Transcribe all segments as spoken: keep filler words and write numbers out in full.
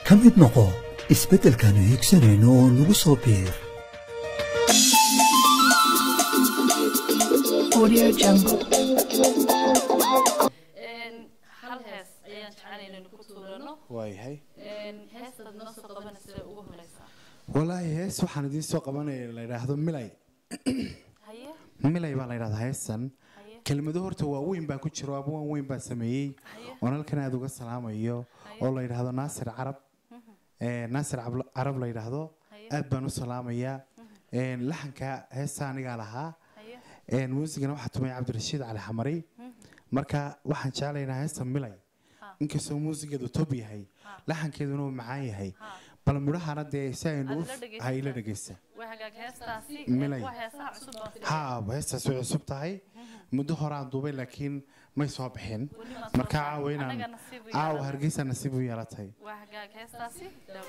كمد نقو إسبدل كانوا يكسنينو نوصو بير Audio Jungle. hal hees ayaan jecelahay inaan ku tuurano way hay heesta noo soo qabanaysa ugu horeysa wallahi hees waxaan idin soo qabanay la yiraahdo Milay haye Milay baa la yiraahdaa heesan kelmado horta waa weyn baa ku jiro abaan weyn baa sameeyay oo halkan aad uga salaamayo oo la yiraahdo Naasir Arab ee Naasir Arab la yiraahdo aad baan u salaamaya ee laxanka heesa aniga lahaa ee muusigana waxa tumay Cabdirashiid Cali Xamari marka waxaan jecelahay heesta Milay inkastoo muusigeedu tob yahay laxankeeduna uu macaan yahay bal mudahana de saynu ay la dhageysa waa hagaag heestaasi waa heesaha cusub ha heestaasi cusub tahay muddo hore aan duubay laakiin may soo bixin marka caawinaan aaw hargeysa nasiib u yeelatay waa hagaag heestaasi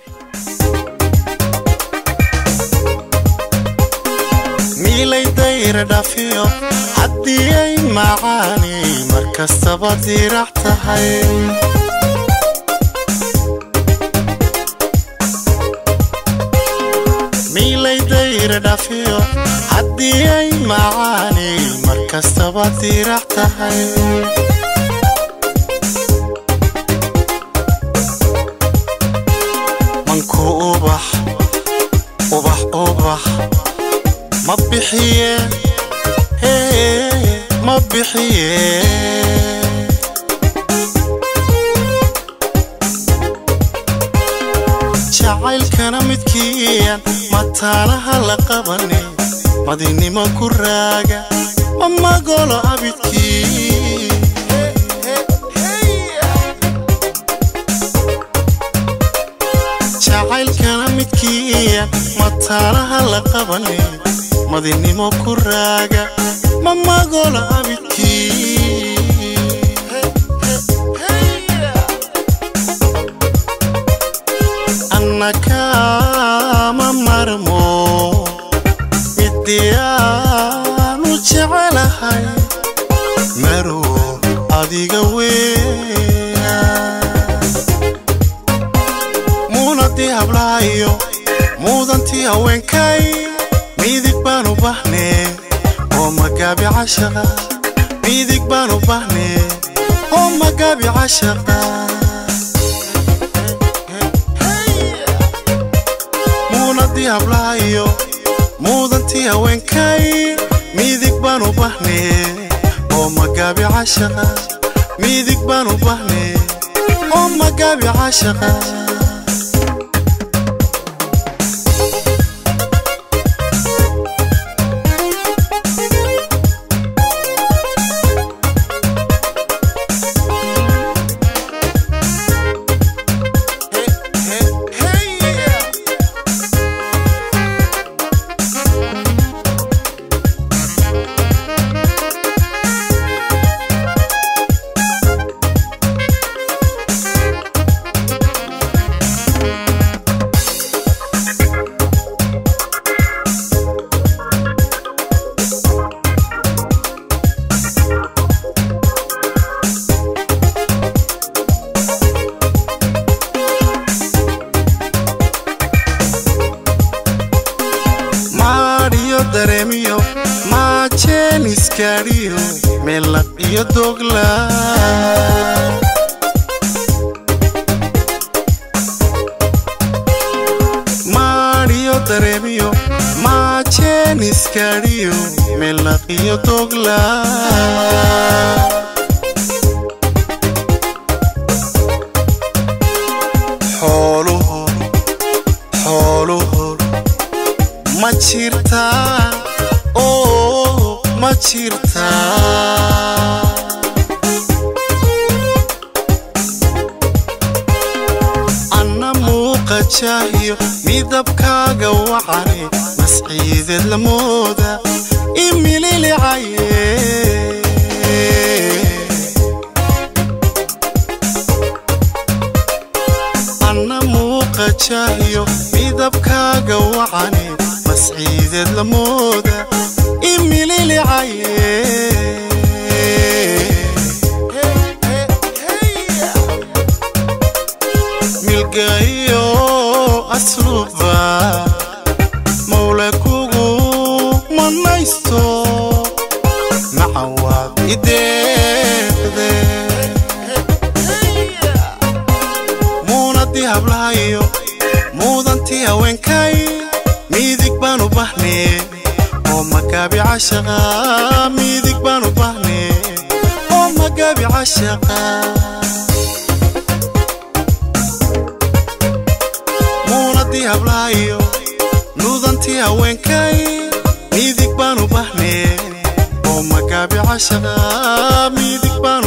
Milay dayr dhafiyo haddii ay macaani markastaba dirac tahay Milay dayr dhafiyo haddii ay macaani markastaba dirac tahay manku ubax ubax ubax ما بحيه ما بحيه شعيل كان متكيان ما تالها لقبني مديني ما كراجة ماما قولوا أبيتكي شعيل كان متكيان ما تالها لقبني مديني ما كراجة ماما قولوا أبيتكي أنا كاما مرمو مديان وجعلهاي مرو أديق ويا مونتي هبلايو مودنتي هوينكاي ميدك بانو بحني ومقابي عشقا ميدك بانو بحني ومقابي عشقا مونتي هبلايو مودنتي هوينكاي ميدك بانو بحني ومقابي عشقا ميدك بانو بحني ومقابي عشقا Daremiyo ma chenis kariyo mela iyo dogla Mario Daremiyo ma chenis kariyo mela iyo dogla Holo holo ma jirta oh ma jirta anna muuqajahiyo midabkaaga wacani masciidad la mooda imililicaye anna muuqajahiyo midabkaaga wacani مسعيدة لمودة إميلي لعيه ملقى iyo asluba mawla kugu manaysto macawad ideede muunadi hablahayo muudantii haweenkay midig baan u bahnee oo magaabi cashaqa midig baan u bahnee oo magaabi cashaqa muunadi hablahayo muudantii haweenkay midig baan u bahnee oo magaabi cashaqa midig baan